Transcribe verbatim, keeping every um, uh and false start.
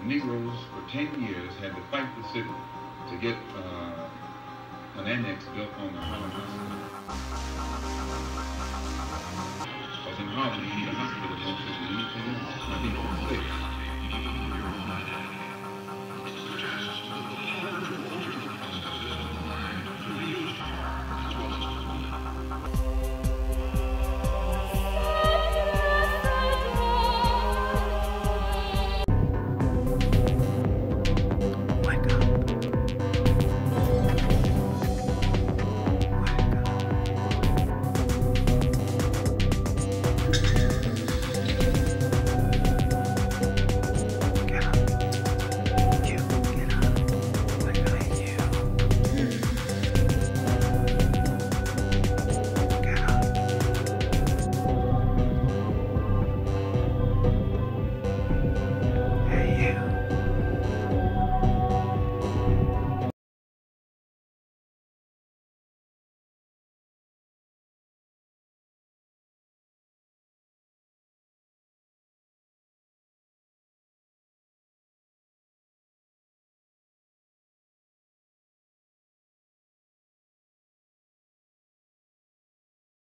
Negroes for ten years had to fight the city to get uh, an annex built on the Harlem Hospital. Because in Harlem, you need a hospital more than anything else. I think it's safe.